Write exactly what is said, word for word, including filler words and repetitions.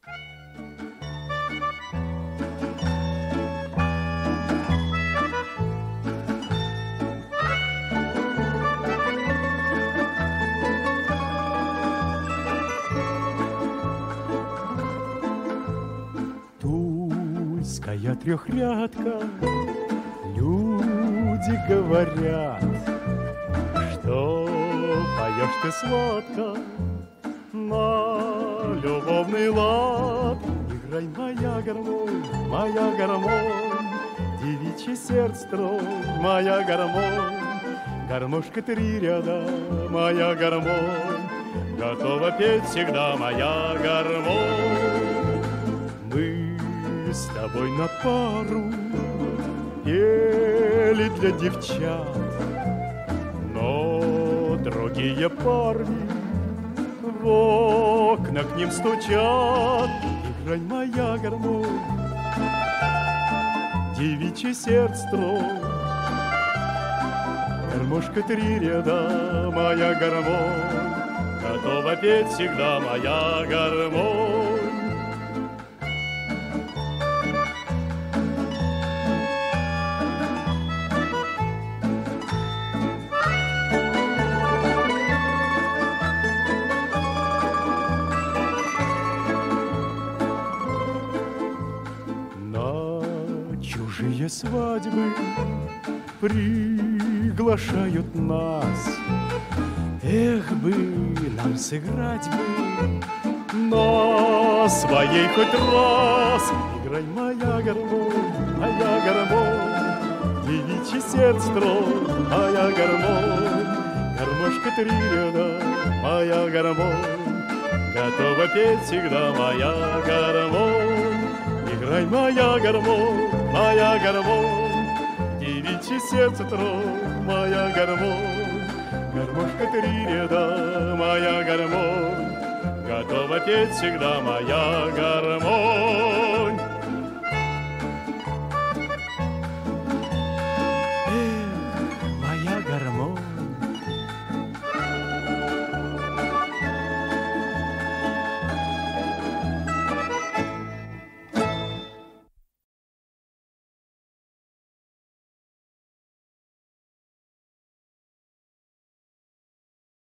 Тульская трехрядка, люди говорят, что поешь ты сладко на любовный лад. Играй, моя гармонь, моя гармонь, девичье сердце строй, моя гармонь. Гармошка три ряда, моя гармонь, готова петь всегда моя гармонь. Мы с тобой на пару пели для девчат, но другие парни в окна к ним стучат. Играй, моя гармонь, девичье сердце строй, гармошка три ряда, моя гармонь, готова петь всегда моя гармонь. Чужие свадьбы приглашают нас. Эх бы нам сыграть бы на своей хоть раз. Играй, моя гармонь, моя гармонь, девичье сердце строй, моя гармонь. Гармошка три ряда, моя гармонь, готова петь всегда моя гармонь. Играй, моя гармонь, моя гармонь, девичье сердце строй, моя гармонь. Гармошка три ряда, моя гармонь, готова петь всегда моя гармонь.